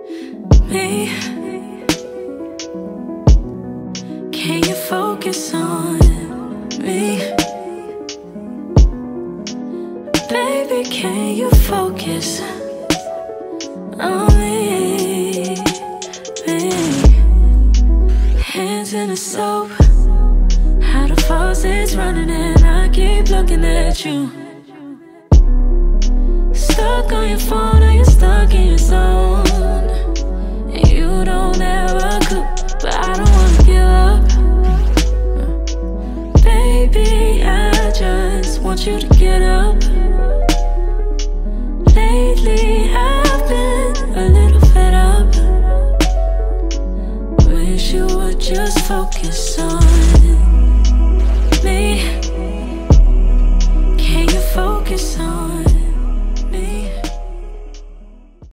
me. Can you focus on me? Baby, can you focus on me? Hands in the soap, how the faucet's running and I keep looking at you. Stuck on your phone, are you stuck